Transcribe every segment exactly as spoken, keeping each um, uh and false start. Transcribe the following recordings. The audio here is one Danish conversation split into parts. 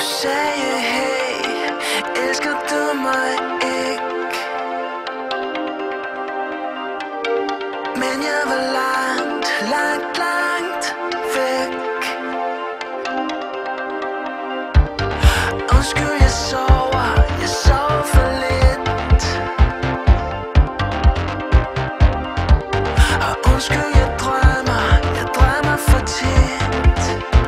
sagde hey, elsker du mig ikke? Men jeg var langt, langt, langt væk. Undskyld, jeg sover, jeg sover for lidt. Og undskyld, jeg drømmer, jeg drømmer for tit.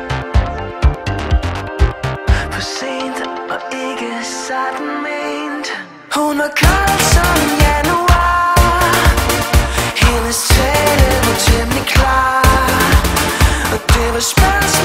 For sent og ikke sådan ment. Hun var kold som januar. Hendes tale var temmelig klar. Og det var spørgsmål